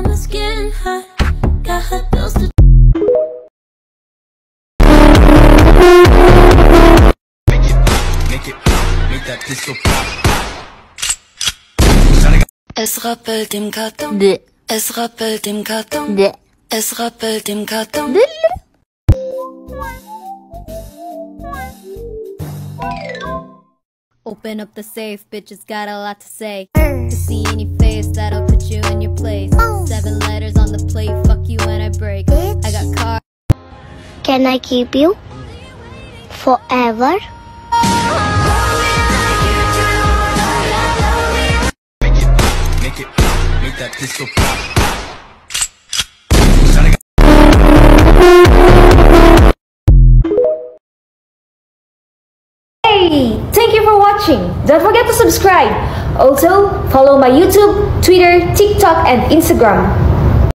was getting hot, got her bills to make that disco pop. Es rappelt im Karton, es rappelt im Karton, es rappelt im Karton. Open up the safe, bitches got a lot to say. To see any face, that'll put you in your place. 7 letters on the plate, fuck you when I break. I got car. Can I keep you forever? Make that disco pop. Hey, thank you for watching. Don't forget to subscribe. Also, follow my YouTube, Twitter, TikTok, and Instagram.